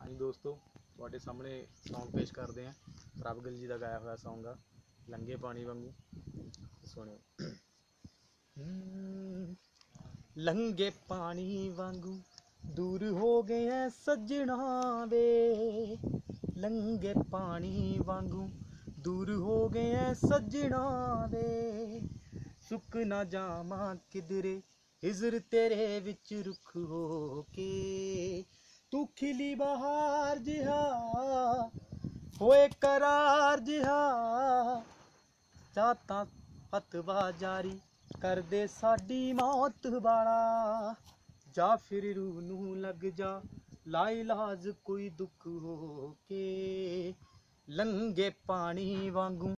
हाँ जी दोस्तों, ਤੁਹਾਡੇ सामने सॉन्ग पेश करते हैं। प्रभ गिल जी का गाया हुआ सॉन्ग आ लंघे पानी वांगू। सुनियो। लंघे पानी वांगू दूर हो गए सजना वे, लंघे पानी वांगू दूर हो गए सजना वे, सुक ना जावा किधरे हिजर तेरे विच रुख हो के, तू खिली बहार जिहा होए करार जिहा, जाता फतवा जारी कर दे साडी मौत वाला, जा फिर रूह नू लग जा लाइलाज कोई दुख हो के, लंघे पानी वांगू